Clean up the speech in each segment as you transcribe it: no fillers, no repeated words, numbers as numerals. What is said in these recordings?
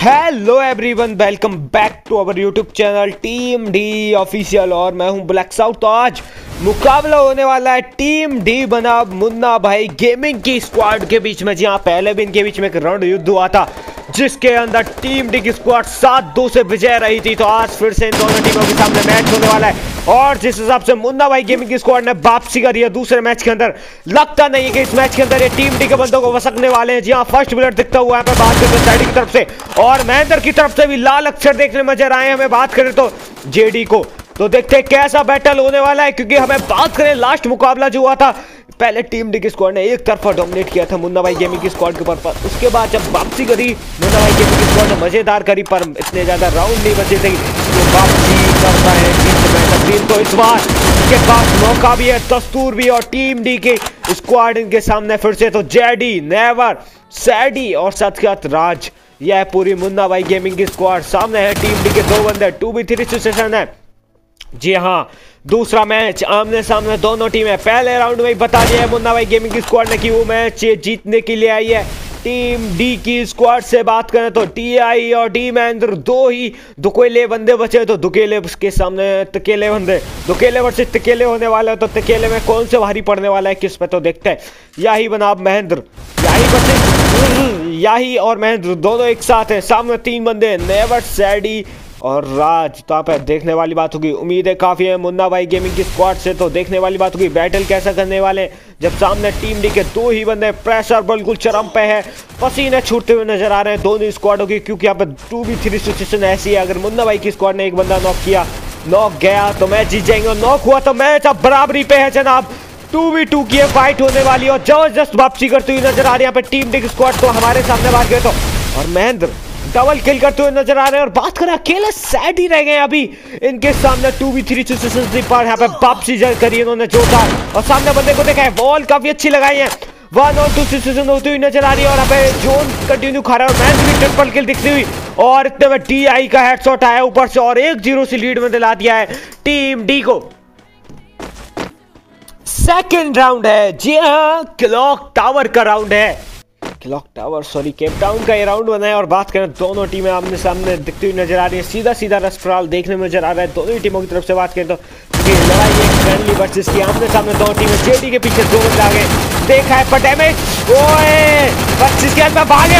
Hello everyone, welcome back to our YouTube channel team D official. और मैं हूं black south. तो आज मुकाबला होने वाला है टीम डी बनाम मुन्ना भाई गेमिंग की स्क्वाड के बीच में। जहां पहले भी इनके बीच में एक राउंड युद्ध हुआ था जिसके अंदर टीम डी की स्क्वाड 7-2 से विजय रही थी। तो आज फिर से इन दोनों टीमों के सामने मैच होने वाला है और जिस हिसाब से मुन्ना भाई गेमिंग की स्क्वाड ने वापसी करी है दूसरे मैच के अंदर, लगता नहीं है कि इस मैच के अंदर ये टीम डी के बंदों को वसकने वाले हैं। जी हाँ, फर्स्ट बुलेट दिखता हुआ है पे बात करते सैडी की तरफ से और महेंद्र की तरफ से भी लाल अक्षर देखने नजर आए। हमें बात करें तो जेडी को, तो देखते हैं कैसा बैटल होने वाला है। क्योंकि हमें बात करें लास्ट मुकाबला जो हुआ था, पहले टीम डी की स्क्वाड ने एक तरफा डोमिनेट किया था मुन्ना भाई गेमिंग की स्क्वाड के ऊपर, पर उसके बाद जब वापसी करी मुन्ना भाई गेमिंग की स्क्वाड ने मजेदार करी, पर इतने ज्यादा राउंड नहीं बचे थे तो वापसी करता है टीम। तो इस बार के पास मौका भी है, दस्तूर भी, और टीम डी की स्क्वाड इनके सामने फिर से। तो जेडी, नेवर, सैडी और साथ साथ राज, यह पूरी मुन्ना भाई गेमिंग की स्क्वाड सामने है। टीम डी के दो बंदे 2v3 सिचुएशन है। जी हाँ, दूसरा मैच आमने सामने दोनों टीमें। पहले राउंड में ही बता दिया है मुन्ना भाई गेमिंग की स्क्वाड ने कि वो मैच जीतने के लिए आई है। टीम डी की स्क्वाड से बात करें तो टीआई और डी महेंद्र दो ही दुकेले बंदे बचे। तो दुकेले के सामने तकेले बंदे, दुकेले वर्सेस तकेले होने वाले हैं। तो तकेले में कौन से भारी पड़ने वाला है किस पे, तो देखते हैं। याही बनाम महेंद्र, याही और महेंद्र दोनों एक साथ हैं। सामने तीन बंदे, नेवर, सैडी और राज। तो आप देखने वाली बात होगी, उम्मीदें काफ़ी है मुन्ना भाई गेमिंग की स्क्वाड से। तो देखने वाली बात होगी बैटल कैसा करने वाले जब सामने टीम डी के दो ही बंदे। प्रेशर बिल्कुल चरम पे है, पसीने छूटते हुए नजर आ रहे हैं दोनों स्क्वाडों की। क्योंकि यहाँ पे 2v3 सिचुएशन ऐसी है, अगर मुन्ना भाई की स्क्वाड ने एक बंदा नॉक किया, नॉक गया तो मैच जीत जाएंगे, और नॉक हुआ तो मैच अब बराबरी पे है जनाब। 2v2 की फाइट होने वाली है और जबरदस्त वापसी करती हुई नजर आ रही है यहाँ पे टीम डी की स्क्वाड। तो हमारे सामने बात करें तो और महेंद्र डबल किल करते हुए नजर आ रहे हैं। और बात करें अकेले सैड ही रह गए अभी इनके सामने 2v3 सिचुएशन पर। यहाँ पे वापसी करी इन्होंने जोरदार और सामने बंदे को देखा है, वॉल काफी अच्छी लगाई है। 1 और 2 सिचुएशन होती हुई नजर आ रही है और यहाँ पे जोन कंटिन्यू खा रहा है और मैच भी ट्रिपल किल दिखती हुई। और इतने में टीआई का हेडशॉट आया ऊपर से और 1-0 से लीड में दिला दिया है टीम डी को। सेकेंड राउंड है, जी हाँ, क्लॉक टावर का राउंड है। Clock tower sorry cape town का ये राउंड बना है। और बात करें दोनों टीमें आमने सामने दिखती हुई नजर आ रही है। सीधा सीधा रसप्राल देखने में नजर आ रहा है दोनों ही टीमों की तरफ से। बात करें तो लड़ाई है फ्रेंडली वर्सेस की, आमने सामने दोनों टीमें। जेडी के पीछे दो बंदे आगे, देखा है पर डैमेज, ओए 25 के अंदर भागे,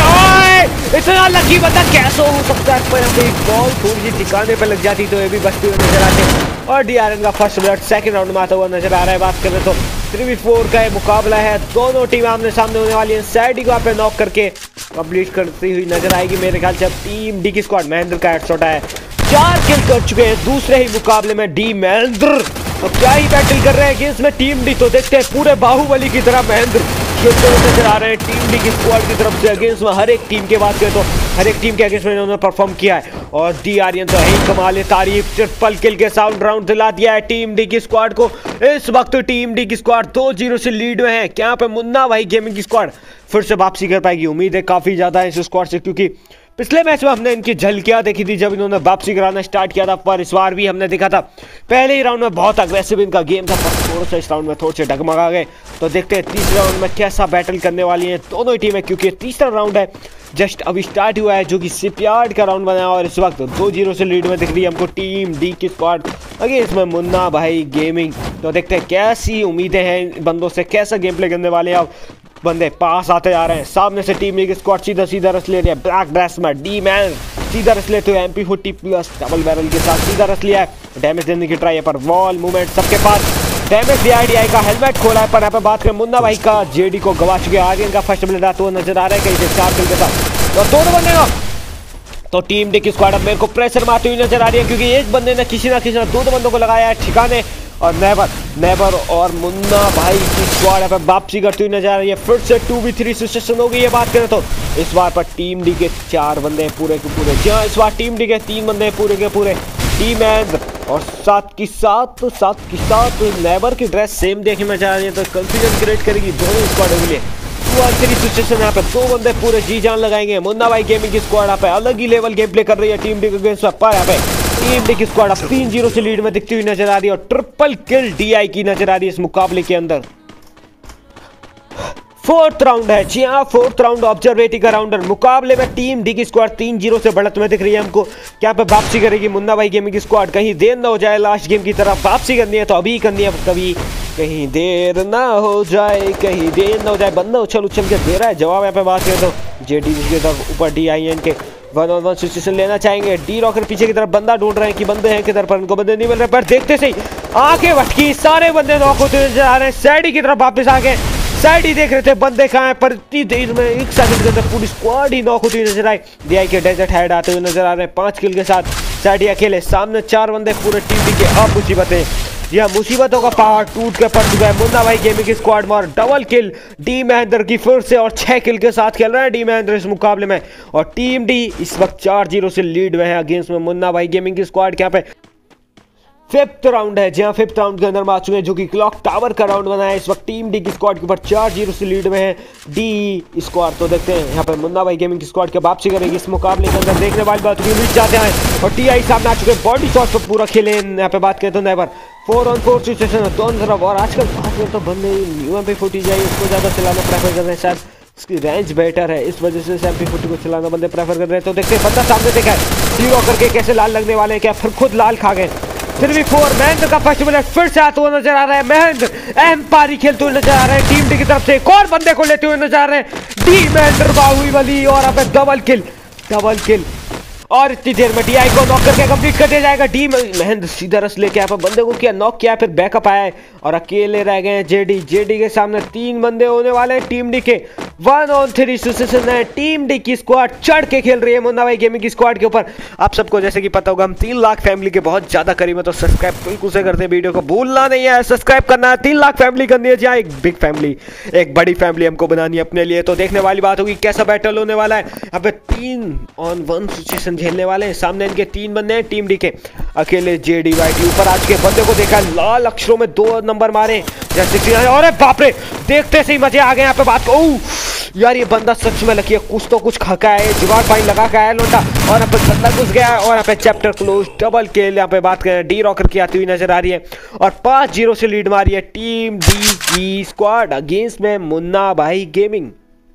ओए इतना लकी बंदा कैसे हो सकता है। पर यहाँ पे एक बॉल थोड़ी सी ठिकाने पे लग जाती तो ये भी बचती हुई नजर आती। और डीआरएन का फर्स्ट ब्लड सेकंड राउंड में आता हुआ नजर आ रहा है। बात करें तो 3v4 का ये मुकाबला है, दोनों टीमें आमने सामने होने वाली है। सैडी को यहाँ पे नॉक करके कंप्लीट करती हुई नजर आएगी मेरे ख्याल से। टीम डी की स्क्वाड महेंद्र का हेडशॉट है, 4 किल कर चुके हैं दूसरे ही मुकाबले में डी महेंद्र। तो क्या ही बैटल कर रहे हैं कि इसमें टीम डी। तो देखते हैं पूरे बाहुबली की तरह महेंद्र खेलते हुए नजर आ रहे हैं टीम डी की स्क्वाड की तरफ से अगेंस्ट में। हर एक टीम के बात करें तो हर एक टीम के अगेंस्ट में इन्होंने परफॉर्म किया है। और डीआरएन तो यही कमाल है, तारीफ, ट्रिपल किल के साउंड राउंड दिला दिया है टीम डी की स्क्वाड को। इस वक्त टीम डी की स्क्वाड 2-0 से लीड में है। क्या पे मुन्ना भाई गेमिंग की स्क्वाड फिर से वापसी कर पाएगी? उम्मीद है काफी ज्यादा है इस स्क्वाड से, क्योंकि पिछले मैच में हमने इनकी झलकियां देखी थी जब इन्होंने वापसी कराना स्टार्ट किया था। पर इस बार भी हमने देखा था पहले ही राउंड में बहुत अग्रेसिव इनका गेम था, पर थोड़ा सा इस राउंड में थोड़े से डगमगा गए। तो देखते हैं तीसरे राउंड में कैसा बैटल करने वाली हैं दोनों ही टीमें, क्योंकि तीसरा राउंड है जस्ट अभी स्टार्ट हुआ है जो कि शिपयार्ड का राउंड बना है। और इस वक्त 2-0 से लीड में दिख रही है हमको टीम डी की स्क्वाड अगेंस्ट में मुन्ना भाई गेमिंग। तो देखते हैं कैसी उम्मीदें हैं इन बंदों से, कैसा गेम प्ले करने वाले हैं। अब बंदे पास आते जा रहे हैं, सामने से टीम डी की स्क्वाड सीधा सीधा रस ले रही है। ब्लैक ड्रेस में डी मैन सीधा रस लेते हुए MP40 प्लस डबल बैरल के साथ सीधा रस लिया है। डैमेज देने की ट्राई है पर वॉल मूवमेंट सबके पास। डैमेज दिया DI का हेलमेट खोला है, पर यहाँ पे बात करें मुन्ना भाई का, जेडी को गवा चुके। आर्यन का फर्स्ट ब्लड आता हुआ नजर आ रहा है कहीं से 4 किल के साथ। और दोनों बंदे ना तो टीम डी की स्क्वाड अब मेरे को प्रेशर मारती हुई नजर आ रही है, क्योंकि एक बंदे ने किसी ना दो बंदों को लगाया है ठिकाने। और नेवर और मुन्ना भाई की स्क्वाड यहाँ पे वापसी करती हुई नजर आ रही है। फिर से 2v3 सिचुएशन हो गई है। बात करें तो इस बार पर टीम डी के 4 बंदे पूरे के पूरे, जी हाँ, इस बार टीम डी के 3 बंदे पूरे के पूरे टीम एंड। और साथ की साथ नेवर की ड्रेस सेम देखने में जा रही है, तो कंफ्यूजन क्रिएट करेगी दोनों स्क्वाडों के लिए। 2-3 सिचुएशन यहाँ पे दो बंदे पूरे जी जान लगाएंगे। मुन्ना भाई गेमिंग की स्क्वाड यहाँ पे अलग ही लेवल गेम प्ले कर रही है टीम डी के अगेंस्ट। पर यहाँ पे टीम डी की स्क्वाड अब 3-0 से लीड में दिखती हुई नजर आ रही है और ट्रिपल किल DI की नजर आ रही है इस मुकाबले के अंदर। फोर्थ राउंड है। जी हाँ, फोर्थ राउंड ऑब्जर्वेटिव का राउंडर। मुकाबले में टीम डी की स्क्वाड 3-0 से बढ़त में दिख रही है हमको। क्या पे वापसी करेगी मुन्ना भाई गेमिंग की स्क्वाड? कहीं देर ना हो जाए लास्ट गेम की तरफ। वापसी करनी है तो अभी करनी है, कभी कहीं देर ना हो जाए, कहीं देर ना हो जाए। बंदा उछल उछल के दे रहा है जवाब। यहाँ पे बात करें तो जेडी की तरफ ऊपर DIN के 1-on-1 सिचुएशन लेना चाहेंगे। डी रॉकर पीछे की तरफ बंदा ढूंढ रहे हैं कि बंदे हैं किधर, पर उनको बंदे नहीं मिल रहे। पर देखते से आगे भटकी, सारे बंदे नॉक होते नजर आ रहे हैं। सैडी की तरफ वापस आ गए। साइड ही देख रहे थे बंदे कहाँ हैं, पर इतनी देर में 1 सेकंड के अंदर पूरी स्क्वाड ही नॉक होती नजर आई। DI के डेजर्ट हेड आते हुए नजर आ रहे हैं 5 किल के साथ। साइड अकेले, सामने 4 बंदे पूरे टीम के। अब मुसीबतें, यह मुसीबतों का पहाड़ टूट के पड़ चुका है मुन्ना भाई गेमिंग की स्क्वाड में। और डबल किल डी महेंद्र की फिर से, और 6 किल के साथ खेल रहे हैं डी महेंद्र इस मुकाबले में। और टीम डी इस वक्त 4-0 से लीड में है अगेंस्ट में मुन्ना भाई गेमिंग की स्क्वाड। यहाँ पे फिफ्थ राउंड है। जहां फिफ्थ राउंड के अंदर में आ चुके हैं, जो कि क्लॉक टावर का राउंड बना है। इस वक्त टीम डी की स्क्वाड के ऊपर 4-0 से लीड में है डी स्क्वाड। तो देखते हैं यहाँ पे मुन्ना भाई गेमिंग की स्क्वाड के वापसी करेगी इस मुकाबले के अंदर। देखने वाली बात उम्मीद चाहते हैं। और TI सामने आ चुके हैं, बॉडी शॉट पर पूरा खेले। यहाँ पे बात करें तो नेवर 4-on-4 सिचुएशन है दोनों तरफ। और आजकल बात करें तो बंदे न्यू MP40 उसको ज़्यादा चलाना प्रेफर कर रहे हैं। शायद इसकी रेंज बेटर है, इस वजह से MP40 को चलाना बंदे प्रेफर कर रहे हैं। तो देखते हैं बंदा सामने देखा है, डी रॉकर के कैसे लाल लगने वाले हैं, क्या फिर खुद लाल खा गए। 3v4 महेंद्र का फर्स्ट बुलेट फिर से आता हुआ नजर आ रहा है। महेंद्र अहम पारी खेलते हुए नजर आ रहे हैं टीम डी की तरफ से। एक और बंदे को लेते हुए नजर आ रहे हैं डी महेंद्र बाहुबली। और अब डबल किल और इतनी देर में DI को नॉक करके कंप्लीट कर दिया जाएगा। डी महेंद्र सीधा रस लेके यहाँ पर बंदे को किया नॉक किया, फिर बैकअप आया है और अकेले रह गए हैं जेडी के सामने 3 बंदे होने वाले हैं टीम डी के। 1-on-3 सिचुएशन है। टीम डी की स्क्वाड चढ़ के खेल रही है मुन्ना भाई गेमिंग की स्क्वाड के ऊपर। आप सबको जैसे कि पता होगा हम 3 लाख फैमिली के बहुत ज्यादा करीब है, तो सब्सक्राइब बिल्कुल से करते हैं। वीडियो को भूलना नहीं है, सब्सक्राइब करना है। 3 लाख फैमिली करनी है, जहाँ एक बिग फैमिली, एक बड़ी फैमिली हमको बनानी है अपने लिए। तो देखने वाली बात होगी कैसा बैटल होने वाला है। यहाँ पे 3-on-1 सिचुएशन झेलने वाले हैं। सामने इनके 3 बंदे हैं टीम डी के। अकेले JDYT ऊपर आज के बंदे को देखा, लाल अक्षरों में 2 नंबर मारे जैसे। और बाप रे, देखते से ही मजे आ गए यहाँ पे बात को। यार ये बंदा सच में लकी है, कुछ तो कुछ खका है, जुगाड़ पानी लगा के आया लोटा। और यहाँ पे बंदा घुस गया है। और यहाँ पे चैप्टर क्लोज, डबल किल। यहाँ पे बात करें डी रॉकर की आती हुई नजर आ रही है। और 5-0 से लीड मारी है टीम डी की स्क्वाड अगेंस्ट में मुन्ना भाई गेमिंग।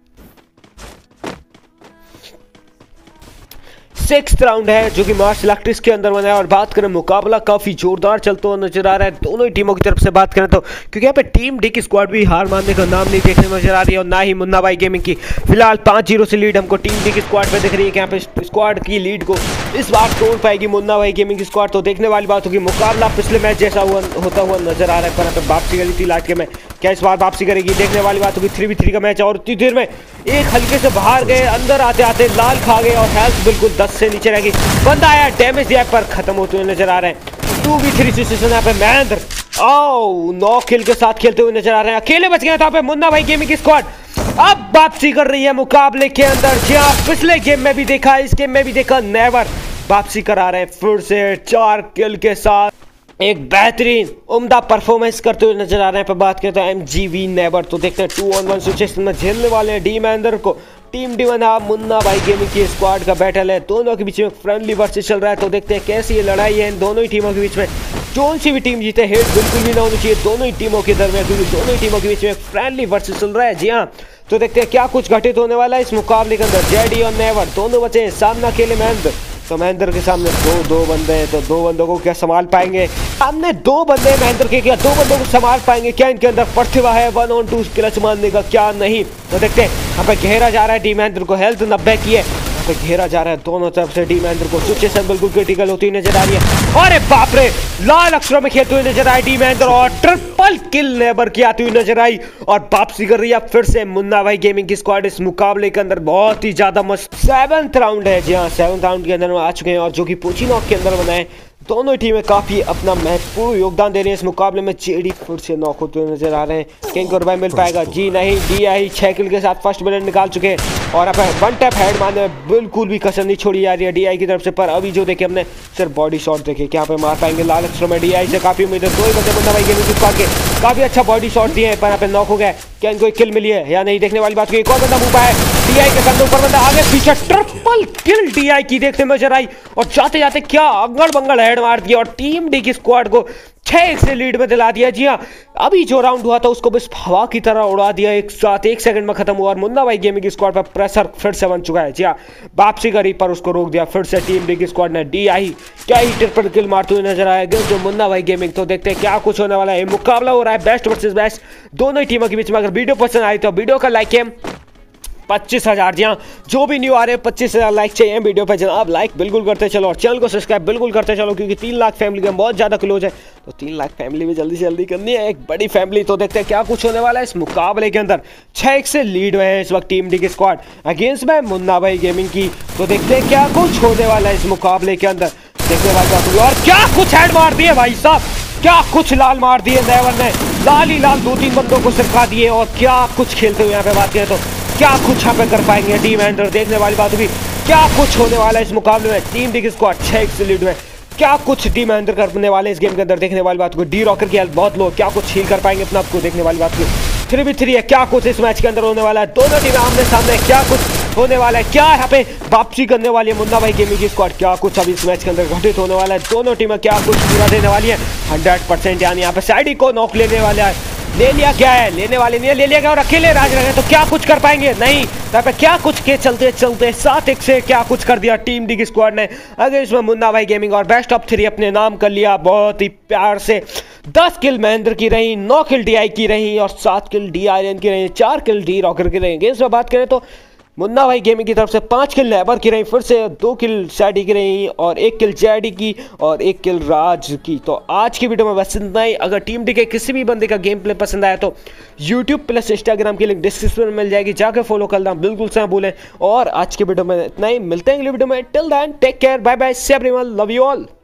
6th राउंड है जो कि मार्च इलेक्ट्रिक्स के अंदर बना है। और बात करें मुकाबला काफी जोरदार चलता हुआ नजर आ रहा है दोनों ही टीमों की तरफ से बात करें तो, क्योंकि यहाँ पे टीम डी की स्क्वाड भी हार मानने का नाम नहीं देखने नजर आ रही है, और ना ही मुन्ना भाई गेमिंग की। फिलहाल 5-0 से लीड हमको टीम डी की स्क्वाड पे दिख रही है कि यहाँ पे स्क्वाड की लीड को इस बार तोड़ पाएगी मुन्ना भाई गेमिंग की स्क्वाड। तो देखने वाली बात होगी, मुकाबला पिछले मैच जैसा होता हुआ नजर आ रहा है, पर यहाँ पे वापसी करी थी लास्ट के में, क्या इस बार वापसी करेगी? देखने वाली बात होगी। 3v3 का मैच, और इतनी देर में एक हल्के से बाहर गए, अंदर आते आते लाल खा गए और हेल्थ बिल्कुल 10 से नीचे रहेगी। बंदा आया, डैमेज दिया, पर खत्म होते हुए नजर आ रहे हैं। 2v3 सिचुएशन यहाँ पे महेंद्र 9 किल के साथ खेलते हुए नजर आ रहे हैं। अकेले बच गए यहाँ पे मुन्ना भाई गेमिंग की स्क्वाड अब वापसी कर रही है मुकाबले के अंदर। जी हाँ, पिछले गेम में भी देखा, इस गेम में भी देखा, नेवर वापसी करा रहे हैं फिर से 4 किल के साथ। एक बेहतरीन उम्दा परफॉर्मेंस करते हुए नजर आ रहे हैं। पर बात करें तो MGV नेवर। तो देखते हैं 2-on-1 सिचुएशन में झेलने वाले हैं डी महेंद्र को। टीम डी बना मुन्ना भाई गेमिंग की स्क्वाड का बैटल है, दोनों के बीच में फ्रेंडली वर्सेस चल रहा है। तो देखते हैं कैसी ये लड़ाई है इन दोनों ही टीमों के बीच में। जोन सी भी टीम जीते, हेट बिल्कुल भी ना होनी चाहिए दोनों ही टीमों के दरमियान, क्योंकि दोनों ही टीमों के बीच में फ्रेंडली वर्सेस चल रहा है। जी हाँ, तो देखते हैं क्या कुछ घटित होने वाला है इस मुकाबले के अंदर। जेडी और नेवर दोनों बचे हैं, सामने अकेले महेंद्र। तो महेंद्र के सामने दो बंदे हैं, तो 2 बंदों को क्या संभाल पाएंगे? सामने 2 बंदे महेंद्र के, क्या 2 बंदों को संभाल पाएंगे? क्या इनके अंदर प्रतिभा है 1-on-2 क्लच मारने का, क्या नहीं? तो देखते हैं। यहाँ पे घेरा जा रहा है डी महेंद्र को, हेल्थ 90 की है। यहाँ पे घेरा जा रहा है दोनों तरफ से डी महेंद्र को। सिचुएशन बिल्कुल क्रिटिकल होती नजर आ रही है। अरे बाप रे, लाल अक्षरों में खेलते हुए नजर आए डी महेंद्र, और ट्रिपल किल नेवर की आती हुई नजर आई। और वापसी कर रही है फिर से मुन्ना भाई गेमिंग की स्क्वाड इस मुकाबले के अंदर। बहुत ही ज्यादा मस्त 7th राउंड है। जी हाँ, 7th राउंड के अंदर आ चुके हैं, और जो कि पोचिनॉक के अंदर बनाए। दोनों टीमें काफी अपना महत्वपूर्ण योगदान दे रही है इस मुकाबले में। जेडी फिर से नॉक होते हुए नजर आ रहे हैं। किंग को रिवाइव मिल पाएगा? जी नहीं। DI 6 किल के साथ फर्स्ट बुलेट निकाल चुके हैं, और अब 1 टैप हेड मारने में बिल्कुल भी कसर नहीं छोड़ी जा रही है DI की तरफ से। पर अभी जो देखे हमने सिर्फ बॉडी शॉट देखे, क्या पे मार पाएंगे? लाल अक्षरों में DI से काफी उम्मीद है। 2 ही बंदे मुन्ना भाई गेमिंग की स्क्वाड के काफी अच्छा बॉडी शॉट दिए हैं, पर यहाँ पे नॉक हो गया। क्या इनको एक किल मिली है या नहीं? देखने वाली बात की। एक और बंदा मुंह पाया, DI के कंधे ऊपर बंदा आगे पीछे ट्रिपल किल DI की देखने में नजर आई और जाते जाते क्या अगड़ बंगड़ हेड मार दिया और टीम डी की स्क्वाड को 6-1 से लीड में दिला दिया। जी हाँ, अभी जो राउंड हुआ था उसको बस हवा की तरह उड़ा दिया, एक साथ 1 सेकंड में खत्म हुआ और मुन्ना भाई गेमिंग की स्क्वाड पर प्रेशर फिर से बन चुका है। जी हाँ, वापसी करी पर उसको रोक दिया फिर से टीम डी की स्क्वाड ने। DI क्या ही ट्रिपल किल मारते हुए नजर आया जो मुन्ना भाई गेमिंग। तो देखते हैं क्या कुछ होने वाला है। मुकाबला हो रहा है बेस्ट वर्सेस बेस्ट दोनों ही टीमों के बीच में। अगर वीडियो पसंद आई तो वीडियो का लाइक है 25,000। जी हाँ, जो भी न्यू आ रहे हैं 25,000 लाइक चाहिए वीडियो पे जनाब। लाइक बिल्कुल करते चलो और चैनल को सब्सक्राइब बिल्कुल करते चलो क्योंकि 3 लाख फैमिली का बहुत ज़्यादा क्लोज है। तो 3 लाख फैमिली में जल्दी से जल्दी करनी है, एक बड़ी फैमिली। तो देखते हैं क्या कुछ होने वाला है इस मुकाबले के अंदर। 6-1 से लीड में है इस वक्त टीम डी की स्क्वाड अगेंस्ट में मुन्ना भाई गेमिंग की। तो देखते हैं क्या कुछ होने वाला है इस मुकाबले के अंदर। देखने वाले और क्या कुछ हेड मार दिए भाई साहब, क्या कुछ लाल मार दिए नेवर ने, लाल ही लाल 2-3 बंदों को सिखा दिए। और क्या कुछ खेलते हुए यहाँ पे बात करें तो क्या कुछ यहाँ पे कर पाएंगे टीम एंडर। देखने वाली बात होगी क्या कुछ होने वाला है इस मुकाबले में। टीम डी की स्क्वाड 6-1 से लीड में, क्या कुछ टीम एंडर करने वाले इस गेम के अंदर। देखने वाली बात होगी डी रॉकर की हेल्थ बहुत लो, क्या कुछ हील कर पाएंगे अपना आपको। देखने वाली बात होगी 3v3 है, क्या कुछ इस मैच के अंदर होने वाला है। दोनों टीमें आमने सामने, क्या कुछ होने वाला है। क्या यहाँ पे वापसी करने वाली है मुन्ना भाई गेमिंग की स्क्वाड, क्या कुछ अभी इस मैच के अंदर घटित होने वाला है। दोनों टीमें क्या कुछ पूरा देने वाली है 100%। यानी यहाँ पे साइडी को नॉक लेने वाला है, ले लिया क्या है, लेने वाले नहीं है, ले लिया गया और अकेले राज रहे तो क्या कुछ कर पाएंगे नहीं। यहाँ पे क्या कुछ के चलते चलते 7-1 से क्या कुछ कर दिया टीम डी की स्क्वाड ने अगर इसमें मुन्ना भाई गेमिंग और बेस्ट ऑफ 3 अपने नाम कर लिया बहुत ही प्यार से। 10 किल महेंद्र की रही, 9 किल DI की रही और 7 किल डी आर्यन की रही, 4 किल डी रॉकर की रही। गेम्स में बात करें तो मुन्ना भाई गेमिंग की तरफ से 5 किल नेबर की रही, फिर से 2 किल सैडी की रही और 1 किल जैडी की और 1 किल राज की। तो आज की वीडियो में बस इतना ही। अगर टीम डी के किसी भी बंदे का गेम प्ले पसंद आया तो YouTube प्लस Instagram की लिंक डिस्क्रिप्शन में मिल जाएगी, जाकर फॉलो करना बिल्कुल से भूलें। और आज की वीडियो में इतना ही, मिलते हैं अगली वीडियो में। Till then take care, bye bye, see everyone, love you all.